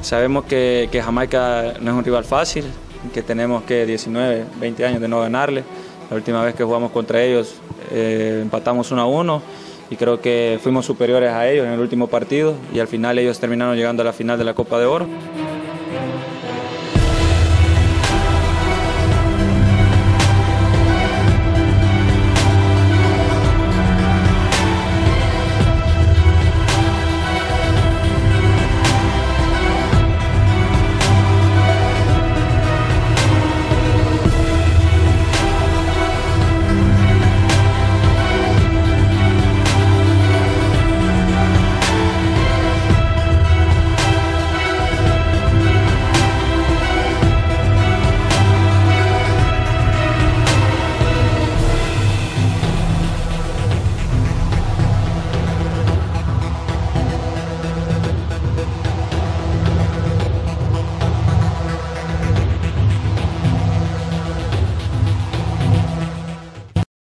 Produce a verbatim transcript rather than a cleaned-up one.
Sabemos que, que Jamaica no es un rival fácil, que tenemos que diecinueve, veinte años de no ganarle. La última vez que jugamos contra ellos eh, empatamos uno a uno y creo que fuimos superiores a ellos en el último partido y al final ellos terminaron llegando a la final de la Copa de Oro.